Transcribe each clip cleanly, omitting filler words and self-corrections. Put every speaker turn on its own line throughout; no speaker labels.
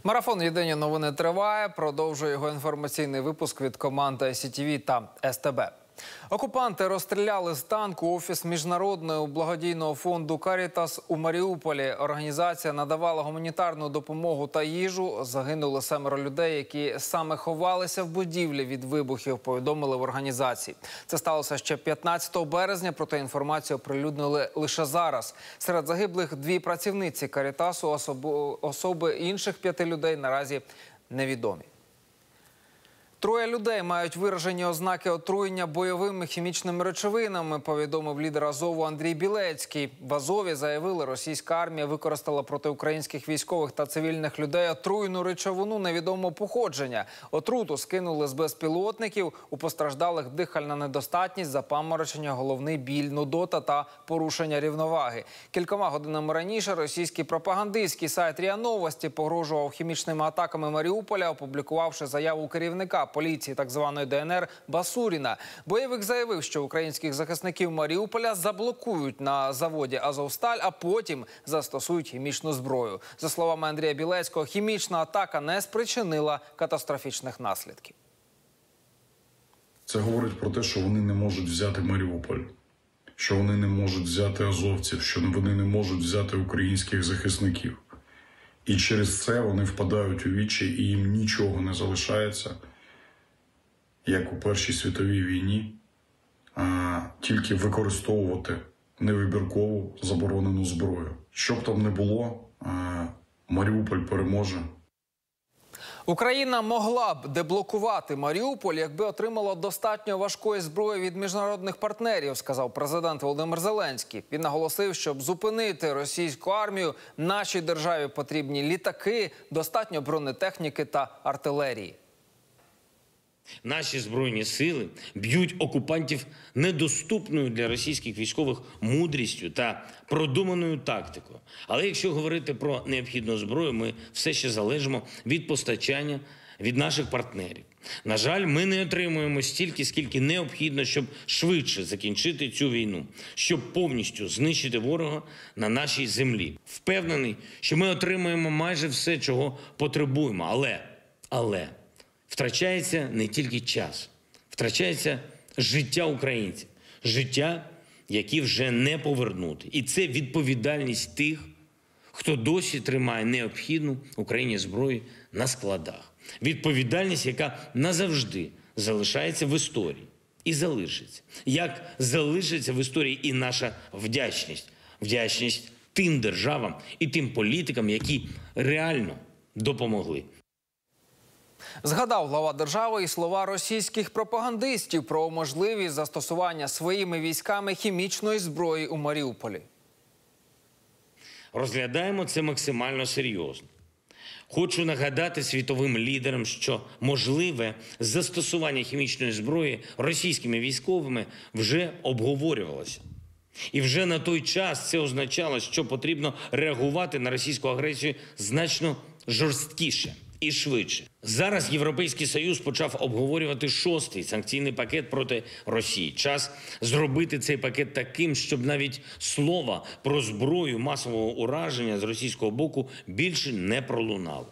Марафон «Єдині новини» триває. Продовжує його інформаційний випуск від команди ICTV та СТБ. Окупанти розстріляли з танку офіс Міжнародного благодійного фонду «Карітас» у Маріуполі. Організація надавала гуманітарну допомогу та їжу. Загинули 7 людей, які саме ховалися в будівлі від вибухів, повідомили в організації. Це сталося ще 15 березня, проте інформацію оприлюднили лише зараз. Серед загиблих 2 працівниці «Карітасу», особи інших 5 людей наразі невідомі. 3 людей мають виражені ознаки отруєння бойовими хімічними речовинами, повідомив лідер Азову Андрій Білецький. В Азові заявили, російська армія використала проти українських військових та цивільних людей отруйну речовину невідомого походження. Отруту скинули з безпілотників. У постраждалих дихальна недостатність, запаморочення, головний біль, нудота та порушення рівноваги. Кількома годинами раніше російський пропагандистський сайт РІА Новості погрожував хімічними атаками Маріуполя, опублікувавши заяву керівника поліції так званої ДНР Басуріна. Бойовик заявив, що українських захисників Маріуполя заблокують на заводі «Азовсталь», а потім застосують хімічну зброю. За словами Андрія Білецького, хімічна атака не спричинила катастрофічних наслідків.
Це говорить про те, що вони не можуть взяти Маріуполь, що вони не можуть взяти азовців, що вони не можуть взяти українських захисників. І через це вони впадають у відчай, і їм нічого не залишається, як у Першій світовій війні, тільки використовувати невибіркову заборонену зброю. Що б там не було, Маріуполь переможе.
Україна могла б деблокувати Маріуполь, якби отримала достатньо важкої зброї від міжнародних партнерів, сказав президент Володимир Зеленський. Він наголосив, щоб зупинити російську армію, нашій державі потрібні літаки, достатньо бронетехніки та артилерії.
Наші Збройні сили б'ють окупантів недоступною для російських військових мудрістю та продуманою тактикою. Але якщо говорити про необхідну зброю, ми все ще залежимо від постачання від наших партнерів. На жаль, ми не отримуємо стільки, скільки необхідно, щоб швидше закінчити цю війну, щоб повністю знищити ворога на нашій землі. Впевнений, що ми отримаємо майже все, чого потребуємо. Але втрачається не тільки час, втрачається життя українців, життя, які вже не повернути. І це відповідальність тих, хто досі тримає необхідну Україні зброю на складах. Відповідальність, яка назавжди залишається в історії і залишиться. Як залишиться в історії і наша вдячність. Вдячність тим державам і тим політикам, які реально допомогли.
Згадав глава держави і слова російських пропагандистів про можливість застосування своїми військами хімічної зброї у Маріуполі.
Розглядаємо це максимально серйозно. Хочу нагадати світовим лідерам, що можливе застосування хімічної зброї російськими військовими вже обговорювалося. І вже на той час це означало, що потрібно реагувати на російську агресію значно жорсткіше і швидше. Зараз Європейський Союз почав обговорювати 6-й санкційний пакет проти Росії. Час зробити цей пакет таким, щоб навіть слова про зброю масового ураження з російського боку більше не пролунало.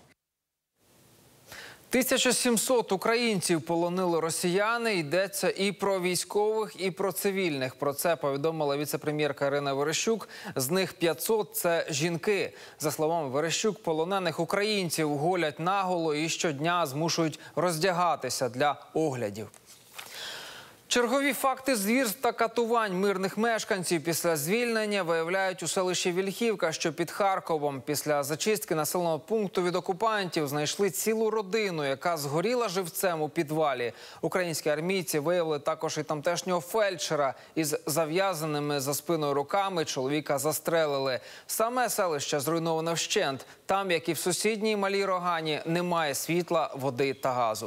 1700 українців полонили росіяни. Йдеться і про військових, і про цивільних. Про це повідомила віце-прем'єрка Ірина Верещук. З них 500 – це жінки. За словами Верещук, полонених українців голять наголо і щодня змушують роздягатися для оглядів. Чергові факти звірств та катувань мирних мешканців після звільнення виявляють у селищі Вільхівка, що під Харковом. Після зачистки населеного пункту від окупантів знайшли цілу родину, яка згоріла живцем у підвалі. Українські армійці виявили також і тамтешнього фельдшера. Із зав'язаними за спиною руками чоловіка застрелили. Саме селище зруйноване вщент. Там, як і в сусідній Малій Рогані, немає світла, води та газу.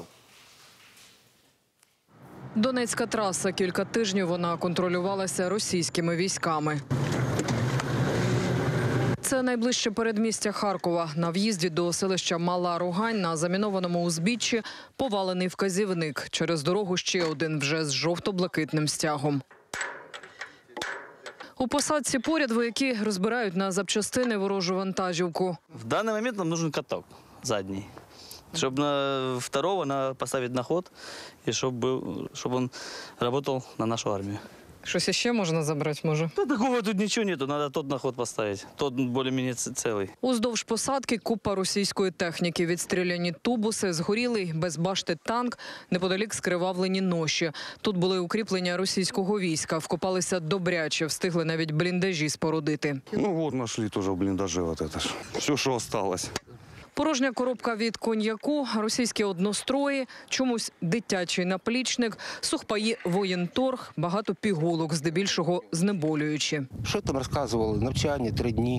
Донецька траса. Кілька тижнів вона контролювалася російськими військами. Це найближче передмістя Харкова. На в'їзді до селища Мала Рогань на замінованому узбіччі повалений вказівник. Через дорогу ще один вже з жовто-блакитним стягом. У посадці поряд вояки розбирають на запчастини ворожу вантажівку.
В даний момент нам потрібен каток. задний. Чтобы на второго поставить на ход, и чтобы он работал на нашу армию.
Щось ще можна забрати, може?
Да такого тут ничего нету, надо тот на ход поставить. Тот более-менее целый.
Уздовж посадки купа російської техніки, відстріляні тубуси, згорілий без башти танк, неподалік скривавлені ноші. Тут були укріплення російського війська, вкопалися добряче, встигли навіть бліндажі спорудити.
Ну вот нашли тоже в блиндаже вот это ж. Все, что осталось.
Порожня коробка від коньяку, російські однострої, чомусь дитячий наплічник, сухпаї воєнторг, багато пігулок, здебільшого знеболюючі.
Що там розказували? Навчання 3 дні.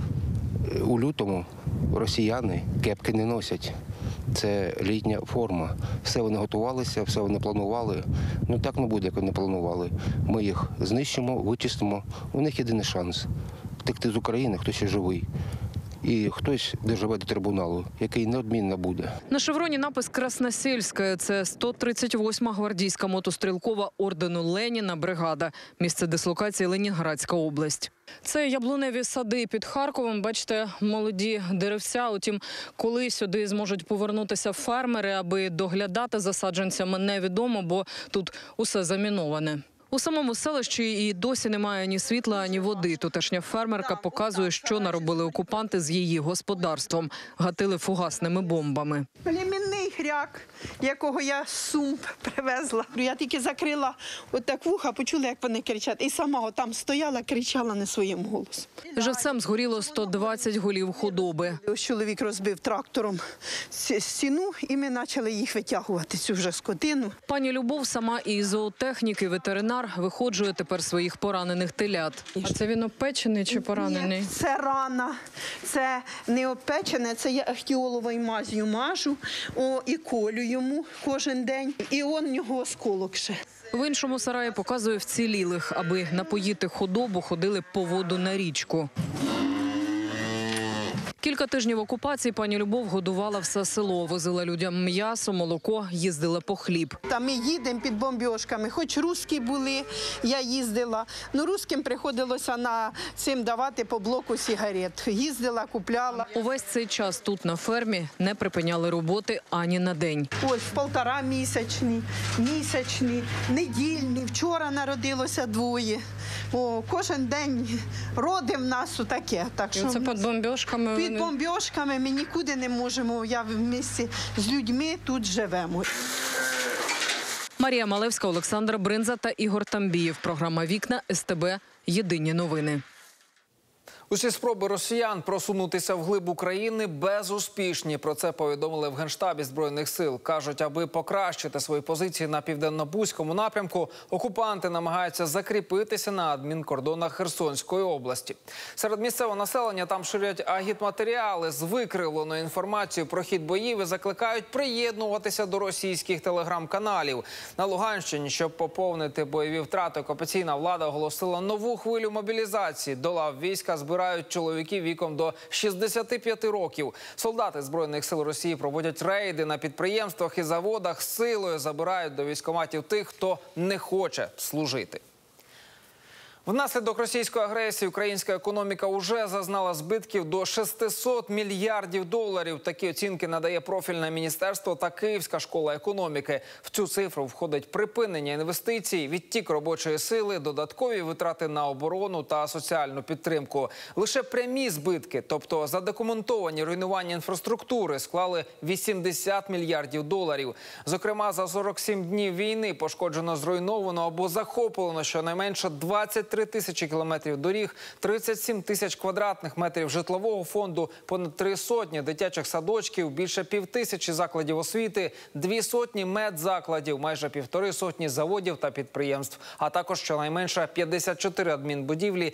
У лютому росіяни кепки не носять. Це літня форма. Все вони готувалися, все вони планували. Ну так не буде, як вони планували. Ми їх знищимо, вичистимо. У них єдиний шанс – втекти з України, хто ще живий. І хтось доживе до трибуналу, який неодмінно буде.
На шевроні напис «Красносельська» – це 138-ма гвардійська мотострілкова ордену Леніна бригада. Місце дислокації – Ленінградська область. Це яблуневі сади під Харковом. Бачите, молоді деревця. Утім, коли сюди зможуть повернутися фермери, аби доглядати за саджанцями, невідомо, бо тут усе заміноване. У самому селищі і досі немає ні світла, ні води. Тутешня фермерка показує, що наробили окупанти з її господарством. Гатили фугасними бомбами.
Племінний хряк, якого я з Сум привезла. Я тільки закрила отак вуха, почула, як вони кричать. І сама там стояла, кричала не своїм голосом.
Живцем згоріло 120 голів худоби.
Ось чоловік розбив трактором стіну, і ми почали їх витягувати, цю вже скотину.
Пані Любов сама і зоотехнік, і ветеринар виходжує тепер своїх поранених телят. А це він опечений чи поранений?
Ні, це рана, це не опечене, це я ахтіоловою мазью мажу і колю йому кожен день. І он в нього осколок ще.
В іншому сараї показує вцілілих. Аби напоїти худобу, ходили по воду на річку. Кілька тижнів окупації пані Любов годувала все село. Возила людям м'ясо, молоко, їздила по хліб.
Там ми їдемо під бомбіжками. Хоч русські були, я їздила. Ну, русським приходилося на цим давати по блоку сигарет. Їздила, купляла.
Увесь цей час тут на фермі не припиняли роботи ані на день.
Ось 1,5-місячні, місячні, недільні. Вчора народилося 2. Кожен день роди в нас отаке. Так що
Це під бомбіжками?
Під бомбіжками ми нікуди не можемо. Я в місті з людьми тут живемо.
Марія Малевська, Олександр Бринза та Ігор Тамбієв. Програма «Вікна», СТБ. Єдині новини.
Усі спроби росіян просунутися вглиб України безуспішні. Про це повідомили в Генштабі Збройних сил. Кажуть, аби покращити свої позиції на південно-бузькому напрямку, окупанти намагаються закріпитися на адмінкордонах Херсонської області. Серед місцевого населення там ширять агітматеріали з викривленою інформацією про хід боїв і закликають приєднуватися до російських телеграм-каналів. На Луганщині, щоб поповнити бойові втрати, окупаційна влада оголосила нову хвилю мобілізації. До лав війська збирають чоловіків віком до 65 років. Солдати Збройних сил Росії проводять рейди на підприємствах і заводах, силою забирають до військкоматів тих, хто не хоче служити. Внаслідок російської агресії українська економіка уже зазнала збитків до 600 мільярдів доларів. Такі оцінки надає профільне міністерство та Київська школа економіки. В цю цифру входить припинення інвестицій, відтік робочої сили, додаткові витрати на оборону та соціальну підтримку. Лише прямі збитки, тобто задокументовані руйнування інфраструктури, склали 80 мільярдів доларів. Зокрема, за 47 днів війни пошкоджено, зруйновано або захоплено щонайменше 23 тисячі кілометрів доріг, 37 тисяч квадратних метрів житлового фонду, понад 3 сотні дитячих садочків, більше 5000 закладів освіти, 200 медзакладів, майже 1,5 сотні заводів та підприємств, а також щонайменше 54 адмінбудівлі,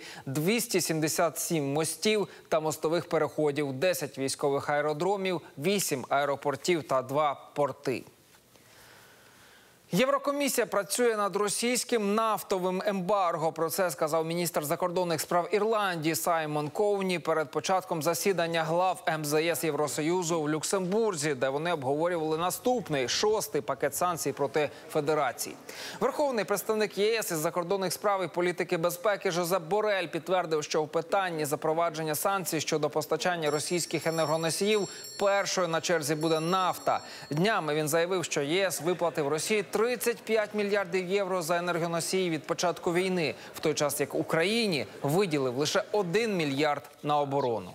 277 мостів та мостових переходів, 10 військових аеродромів, 8 аеропортів та 2 порти. Єврокомісія працює над російським нафтовим ембарго. Про це сказав міністр закордонних справ Ірландії Саймон Ковні перед початком засідання глав МЗС Євросоюзу в Люксембурзі, де вони обговорювали наступний, 6-й пакет санкцій проти Федерації. Верховний представник ЄС із закордонних справ і політики безпеки Жозеп Борель підтвердив, що в питанні запровадження санкцій щодо постачання російських енергоносіїв першою на черзі буде нафта. Днями він заявив, що ЄС виплатив Росії 35 мільярдів євро за енергоносії від початку війни, в той час як Україні виділив лише 1 мільярд на оборону.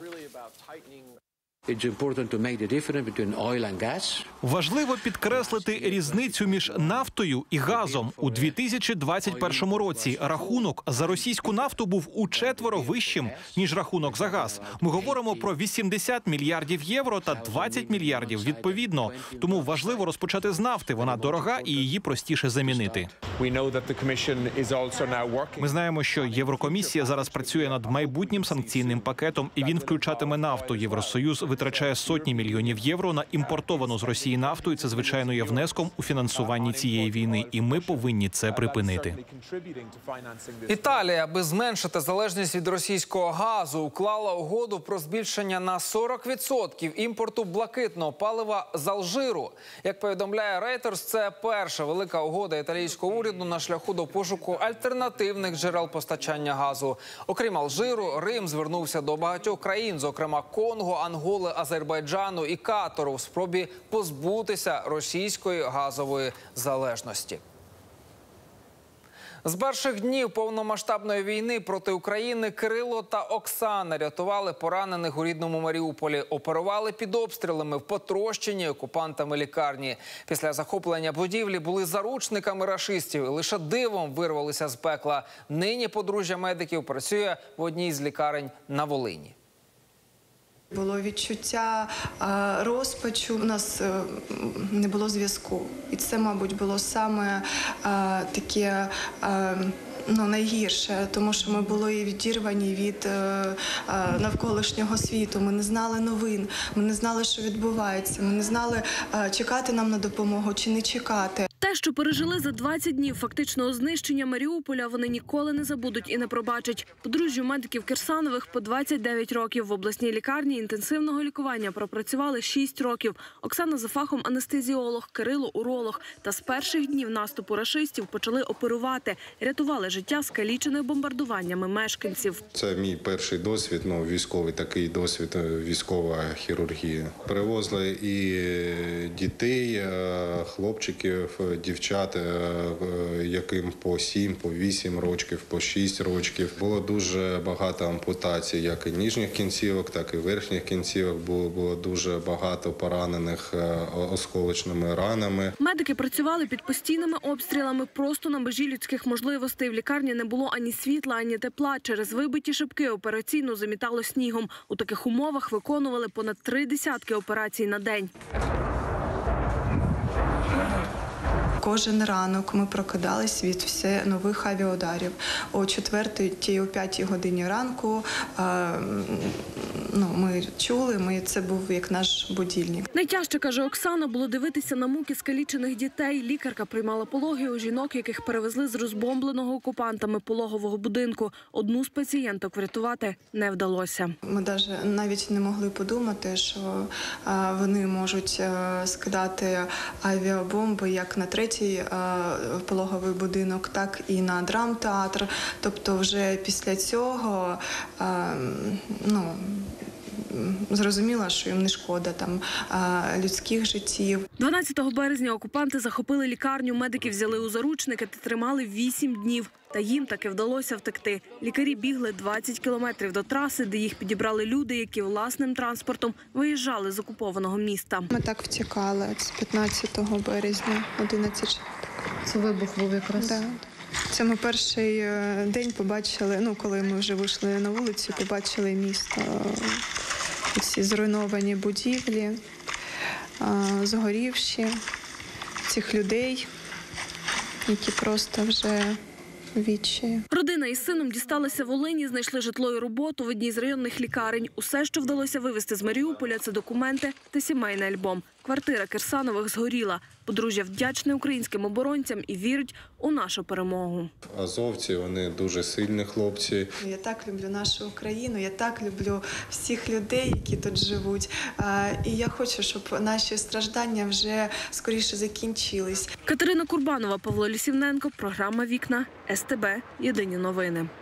Важливо підкреслити різницю між нафтою і газом. У 2021 році рахунок за російську нафту був у4 вищим, ніж рахунок за газ. Ми говоримо про 80 мільярдів євро та 20 мільярдів відповідно. Тому важливо розпочати з нафти. Вона дорога і її простіше замінити. Ми знаємо, що Єврокомісія зараз працює над майбутнім санкційним пакетом, і він включатиме нафту. Євросоюз витрачає сотні мільйонів євро на імпортовану з Росії нафту, і це, звичайно, є внеском у фінансуванні цієї війни. І ми повинні це припинити.
Італія, аби зменшити залежність від російського газу, уклала угоду про збільшення на 40% імпорту блакитного палива з Алжиру. Як повідомляє Reuters, це перша велика угода італійського уряду на шляху до пошуку альтернативних джерел постачання газу. Окрім Алжиру, Рим звернувся до багатьох країн, зокрема Конго, Анголи, Азербайджану і Катару, в спробі позбутися російської газової залежності. З перших днів повномасштабної війни проти України Кирило та Оксана рятували поранених у рідному Маріуполі. Оперували під обстрілами в потрощеній окупантами лікарні. Після захоплення будівлі були заручниками рашистів і лише дивом вирвалися з пекла. Нині подружжя медиків працює в одній з лікарень на Волині.
Було відчуття розпачу, у нас не було зв'язку. І це, мабуть, було саме таке найгірше, тому що ми були відірвані від навколишнього світу. Ми не знали новин, ми не знали, що відбувається, ми не знали, чекати нам на допомогу чи не чекати.
Те, що пережили за 20 днів фактичного знищення Маріуполя, вони ніколи не забудуть і не пробачать. Подружжю медиків Кирсанових по 29 років. В обласній лікарні інтенсивного лікування пропрацювали 6 років. Оксана за фахом анестезіолог, Кирило – уролог. Та з перших днів наступу рашистів почали оперувати. Рятували життя скалічених бомбардуваннями мешканців.
Це мій перший досвід, військовий такий досвід, військова хірургія. Перевозили і дітей, хлопчиків, дівчат, яким по 7, по 8 років, по 6 років. Було дуже багато ампутацій, як і нижніх кінцівок, так і верхніх кінцівок. Було дуже багато поранених осколочними ранами.
Медики працювали під постійними обстрілами просто на межі людських можливостей. В лікарні не було ані світла, ані тепла. Через вибиті шибки операційну замітало снігом. У таких умовах виконували понад 30 операцій на день.
Кожен ранок ми прокидались від все нових авіаударів. О 4-й, о 5-й годині ранку ми чули, це був як наш будильник.
Найтяжче, каже Оксана, було дивитися на муки скалічених дітей. Лікарка приймала пологи у жінок, яких перевезли з розбомбленого окупантами пологового будинку. Одну з пацієнток врятувати не вдалося.
Ми навіть не могли подумати, що вони можуть скидати авіабомби як на 3-й пологовий будинок, так і на драмтеатр. Тобто вже після цього зрозуміло, що їм не шкода людських життів.
12 березня окупанти захопили лікарню, медиків взяли у заручники та тримали 8 днів. Та їм таки вдалося втекти. Лікарі бігли 20 кілометрів до траси, де їх підібрали люди, які власним транспортом виїжджали з окупованого міста.
Ми так втікали з 15 березня, 11.
Це вибух був якраз?
Да. Це ми перший день побачили, коли ми вже вийшли на вулицю, побачили місто. Всі зруйновані будівлі, згорівші, цих людей, які просто вже відчаю.
Родина із сином дісталися Волині, знайшли житло і роботу в одній з районних лікарень. Усе, що вдалося вивезти з Маріуполя – це документи та сімейний альбом.
Квартира Кирсанових згоріла. Подружжя вдячне українським оборонцям і вірить у нашу перемогу.
Азовці, вони дуже сильні хлопці.
Я так люблю нашу Україну, я так люблю всіх людей, які тут живуть. І я хочу, щоб наші страждання вже скоріше закінчились.
Катерина Курбанова, Павло Лісівненко, програма «Вікна», СТБ, Єдині новини.